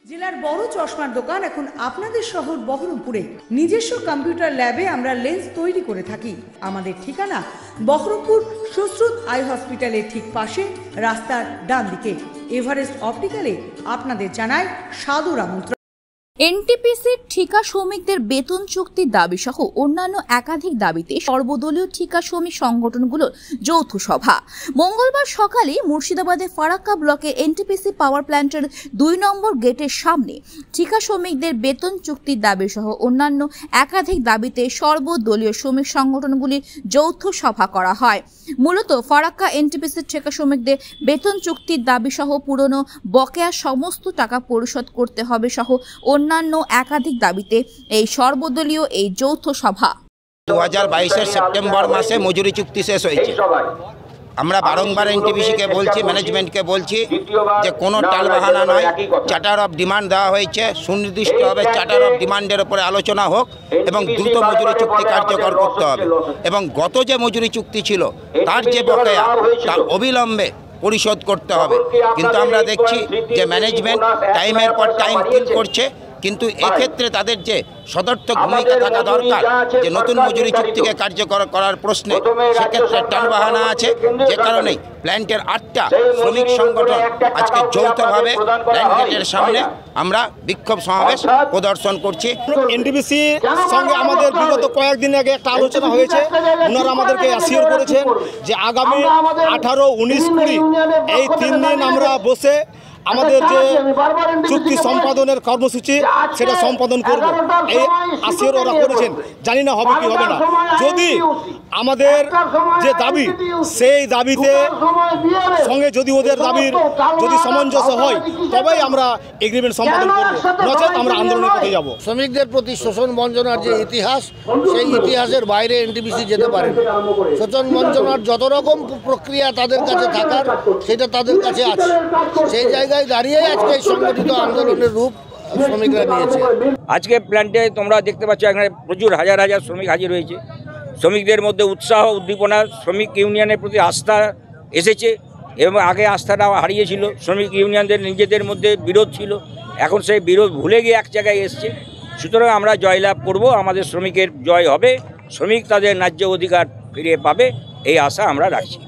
জেলার বড় চশমার দোকান এখন আপনাদের শহর বহরমপুরে। নিজস্ব কম্পিউটার ল্যাবে আমরা লেন্স তৈরি করে থাকি। আমাদের ঠিকানা বহরমপুর সুশ্রুত আই হসপিটালের ঠিক পাশে, রাস্তার ডান দিকে। এভারেস্ট অপটিক্যালে আপনাদের জানায় সাদর আমন্ত্রণ। এনটিপিসির ঠিকা শ্রমিকদের বেতন চুক্তির দাবি সহ অন্যান্য একাধিক দাবিতে সর্বদলীয় ঠিকা শ্রমিক সংগঠনগুলোর যৌথ সভা মঙ্গলবার সকালে মুর্শিদাবাদের ফারাক্কা ব্লকে এনটিপিসি পাওয়ার প্ল্যান্টের ২ নম্বর গেটের সামনে ঠিকা শ্রমিকদের বেতন চুক্তির দাবি সহ অন্যান্য একাধিক দাবিতে সর্বদলীয় শ্রমিক সংগঠনগুলির যৌথ সভা করা হয়। মূলত ফারাক্কা এনটিপিসির ঠিকা শ্রমিকদের বেতন চুক্তির দাবি সহ পুরনো বকেয়া সমস্ত টাকা পরিশোধ করতে হবে সহ অন্যান্য একাধিক দাবিতে এই সর্বদলীয় এই যৌথ সভা। 2022 সেপ্টেম্বর মাসে মজুরি চুক্তি শেষ হয়েছে। আমরা বারংবার এনটিপিসিকে বলছি, ম্যানেজমেন্টকে বলছি যে কোনো টালবাহানা নয়, চার্টার অফ ডিমান্ড দেওয়া হয়েছে, সুনির্দিষ্টভাবে চার্টার অফ ডিমান্ডের উপরে আলোচনা হোক এবং দ্রুত মজুরি চুক্তি কার্যকর করতে হবে এবং গত যে মজুরি চুক্তি ছিল তার যে বকেয়া তা অবিলম্বে পরিশোধ করতে হবে। কিন্তু আমরা দেখছি যে ম্যানেজমেন্ট টাইমের পর টাইম কিল করছে, কিন্তু এক্ষেত্রে তাদের যে সদর্থক ভূমিকা থাকা দরকার যে নতুন মজুরি চুক্তিকে কার্যকর করার প্রশ্নে, সেক্ষেত্রে টালবাহানা আছে। যে কারণে প্ল্যান্টের 8টা শ্রমিক সংগঠন আজকে যৌথভাবে প্ল্যান্ট গেটের সামনে আমরা বিক্ষোভ সমাবেশ প্রদর্শন করছি। এনটিপিসির সঙ্গে আমাদের বিগত কয়েকদিন আগে একটা আলোচনা হয়েছে। ওনারা আমাদেরকে অ্যাসিওর করেছেন যে আগামী 18, 19, 20 এই 3 দিন আমরা বসে আমাদের যে চুক্তি সম্পাদনের কর্মসূচি সেটা সম্পাদন করব, এই আশিওর ওরা করেছেন। জানি না হবে কি হবে না। যদি আমাদের যে দাবি সেই দাবিতে সঙ্গে যদি ওদের দাবির যদি সামঞ্জস্য হয় তবেই আমরা এগ্রিমেন্ট সম্পাদন করব, নচেত আমরা আন্দোলনের পথে যাব। শ্রমিকদের প্রতি শোষণ বঞ্চনার যে ইতিহাস, সেই ইতিহাসের বাইরে এনটিপিসি যেতে পারে। শোষণ বঞ্চনার যত রকম প্রক্রিয়া তাদের কাছে থাকার সেটা তাদের কাছে আছে। সেই জায়গায় দাঁড়িয়ে আজকে সংগঠিত আন্দোলনের রূপ শ্রমিকরা নিয়েছে। আজকে প্ল্যান্টে তোমরা দেখতে পাচ্ছ এখানে প্রচুর হাজার হাজার শ্রমিক হাজির হয়েছে। শ্রমিকদের মধ্যে উৎসাহ, উদ্দীপনা, শ্রমিক ইউনিয়নের প্রতি আস্থা এসেছে এবং আগে আস্থাটা হারিয়েছিল। শ্রমিক ইউনিয়নদের নিজেদের মধ্যে বিরোধ ছিল, এখন সেই বিরোধ ভুলে গিয়ে এক জায়গায় এসছে। সুতরাং আমরা জয়লাভ করব, আমাদের শ্রমিকের জয় হবে, শ্রমিক তাদের ন্যায্য অধিকার ফিরে পাবে, এই আশা আমরা রাখছি।